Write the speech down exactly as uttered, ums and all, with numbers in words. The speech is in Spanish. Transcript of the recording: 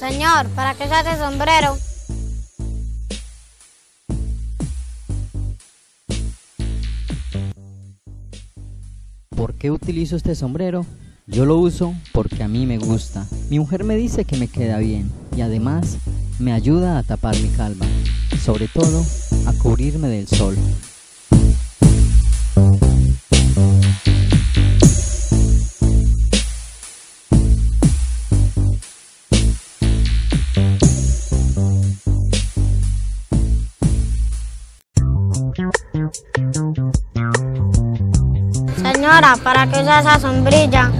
Señor, ¿para qué usa ese sombrero? ¿Por qué utilizo este sombrero? Yo lo uso porque a mí me gusta. Mi mujer me dice que me queda bien y además me ayuda a tapar mi calva, sobre todo a cubrirme del sol. Señora, ¿para qué usa esa sombrilla?